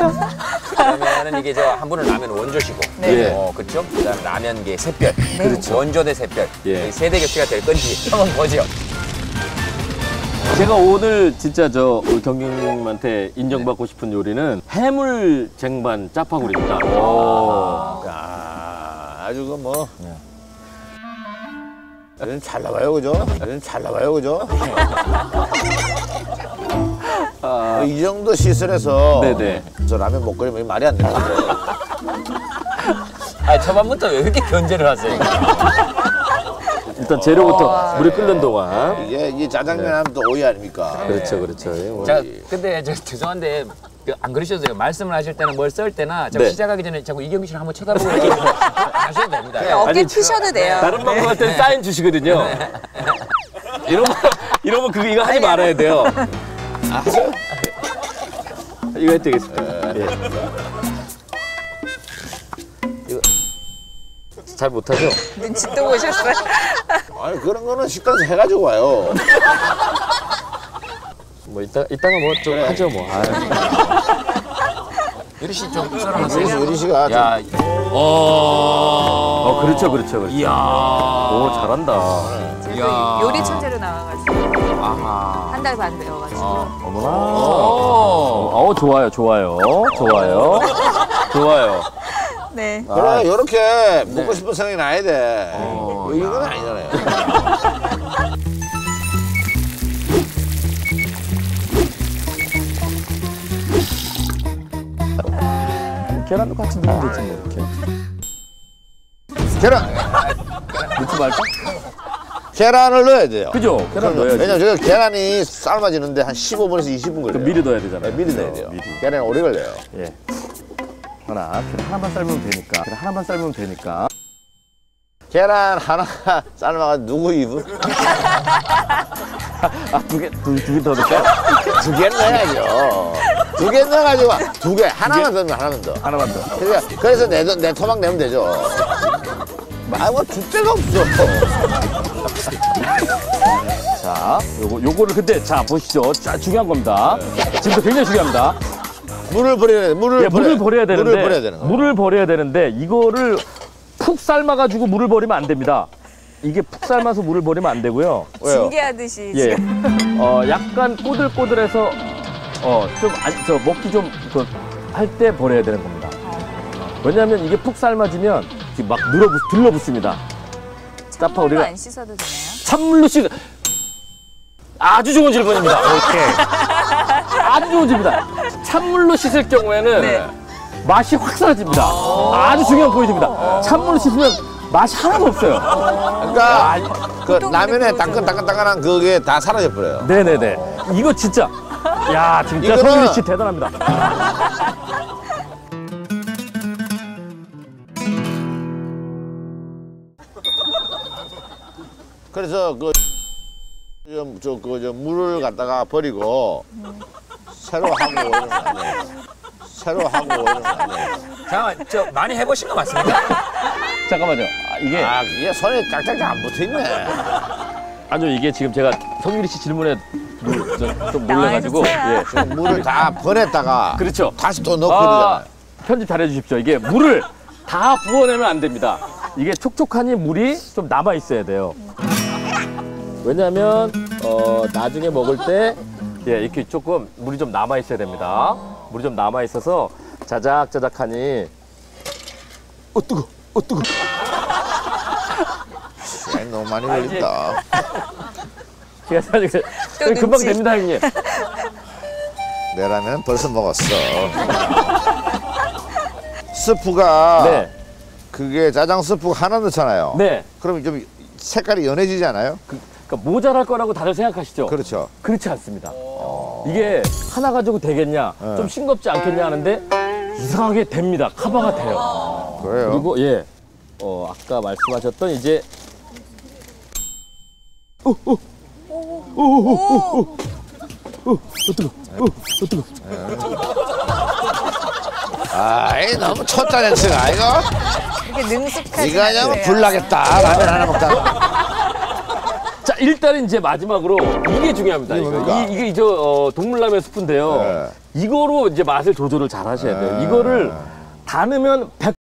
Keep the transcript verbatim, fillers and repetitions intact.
그러면은 이게 저 한 분은 라면 원조시고, 네. 어, 그렇죠? 그다음 라면계 샛별, 네. 그렇죠. 원조 대 샛별, 예. 세대 교체가 될 건지 한번 보죠. 제가 오늘 진짜 저 우리 경경님한테 인정받고 싶은 요리는 해물 쟁반 짜파구리입니다. 오. 야, 아주 그 뭐. 얘는 잘 나가요, 그죠? 얘는 잘 나가요, 그죠? 아, 이 정도 시설에서 네네. 저 라면 못 끓이면 말이 안 되는 건데. 아, 초반부터 왜 이렇게 견제를 하세요? 일단 재료부터 물이 끓는 동안. 이게 이 짜장면 하면 또 오이 아닙니까? 그렇죠, 그렇죠. 예, 자, 근데 저 죄송한데 그 안 그러셔도요. 말씀을 하실 때는 뭘 썰 때나 자꾸 네. 시작하기 전에 자꾸 이경규 씨를 한번 쳐다보고 하셔도 됩니다. 어깨 아니, 피셔도 돼요. 다른 방송 할 때는 사인 주시거든요. 이러면, 이러면 그거 이거 하지 말아야 돼요. 아, 이거 해도 되겠습니다. 예. 이거 잘 못하죠? 눈치 또 보셨어요? 아니 그런 거는 식당에서 해가지고 와요. 뭐 이따 이따가 뭐 좀 그래. 하죠 뭐. 아유. 유리 씨 좀 그래서 썰어놨어요. 유리 씨가 야, 어, 그렇죠, 그렇죠, 그렇죠. 이야. 오, 잘한다. 이야. 요리 천재로 나와가지고 아하. 한 달 반 배워가지고. 어머나. 오. 어, 좋아요, 좋아요, 좋아요, 좋아요. 네. 그래 이렇게 먹고 싶은 생각이 나야 돼. 어, 뭐 이건 아니잖아요. 계란도 같이 넣으면 되지 뭐 이렇게. 계란 넣지 말까? 계란을 넣어야 돼요. 그죠? 계란 넣어야지. 왜냐면 저가 계란이 삶아지는데 한 십오 분에서 이십 분 걸려요. 미리 넣어야 되잖아요. 네, 미리 넣어야 돼요. 미리. 계란이 오래 걸려요. 예. 하나, 계란 하나만 삶으면 되니까. 계란 하나만 삶으면 되니까. 계란 하나 삶아가지고 누구 입을? 아, 두 개, 두, 두 개 더 넣을까요? 두 개는 넣어야죠. 두 개 넣어가지고 두 개, 하나만 넣으면 하나만 더. 하나만 더. 그래서, 그래서 내, 내 토막 내면 되죠. 아, 뭐, 줄 데가 없어. 자, 요거, 요거를 근데, 자, 보시죠. 자, 중요한 겁니다. 지금도 굉장히 중요합니다. 물을 버려야 돼. 물을, 예, 물을 버려야 되는데. 물을 버려야 되는 거예요. 물을 버려야 되는데, 이거를 푹 삶아가지고 물을 버리면 안 됩니다. 이게 푹 삶아서 물을 버리면 안 되고요. 왜요? 징계하듯이 예. 지금. 어, 약간 꼬들꼬들해서, 어, 좀, 안, 저, 먹기 좀, 그, 할 때 버려야 되는 겁니다. 왜냐면 이게 푹 삶아지면 지금 막 늘어, 들러붙습니다. 짜파 찬물로 우리가 안 씻어도 되나요? 찬물로 씻 아주 좋은 질문입니다. 오케이. 아주 좋은 질문입니다. 찬물로 씻을 경우에는 네. 맛이 확 사라집니다. 아주 중요한 포인트입니다. 찬물로 씻으면 맛이 하나도 없어요. 그러니까, 그 라면에 따끈따끈따끈한 그게 다 사라져버려요. 네네네. 이거 진짜. 야, 진짜 이거는- 성윤이 씨 대단합니다. 그래서 그, 좀, 저, 그, 저, 물을 갖다가 버리고, 새로 하고 이런 거 아니에요. 새로 하고 이런 거 아니에요. 잠깐만, 저 많이 해보신 거 맞습니까? 잠깐만요. 아, 이게 아, 이게 손에 짝짝짝 안 붙어있네. 아주 이게 지금 제가 성윤이 씨 질문에 좀, 좀, 좀 놀래가지고. 예. 지금 물을 다 버렸다가 그렇죠. 다시 또 넣고 아, 그러잖아요. 편집 잘해 주십시오. 이게 물을 다 부어내면 안 됩니다. 이게 촉촉하니 물이 좀 남아 있어야 돼요. 왜냐하면 어, 나중에 먹을 때 예, 이렇게 조금 물이 좀 남아 있어야 됩니다. 물이 좀 남아 있어서 자작자작하니 어 뜨거, 어 뜨거. 시간이 너무 많이 걸린다. 제가 사실 또 금방 눈치. 됩니다, 형님. 내 라면 벌써 먹었어. 스프가 네, 그게 짜장 스프가 하나 넣잖아요. 네. 그럼 좀 색깔이 연해지지 않아요? 그, 그러니까 모자랄 거라고 다들 생각하시죠? 그렇죠. 그렇지 않습니다. 이게 하나 가지고 되겠냐, 네. 좀 싱겁지 않겠냐 하는데 이상하게 됩니다. 커버가 돼요. 그래요. 그리고 예, 어 아까 말씀하셨던 이제 어, 어, 어, 어, 어, 어, 어, 뜨거, 어, 어, 뜨거. 아이 너무 초짜 냄새가 이거. 이렇게 능숙하지 이거 하냐면 않으세요. 불나겠다. 라면 하나 먹다. 자, 일단은 이제 마지막으로 이게 중요합니다. 이게 이거. 뭡니까? 이, 이게 저 어, 동물라면 스프인데요. 네. 이거로 이제 맛을 조절을 잘 하셔야 돼요. 아. 이거를 다 넣으면 백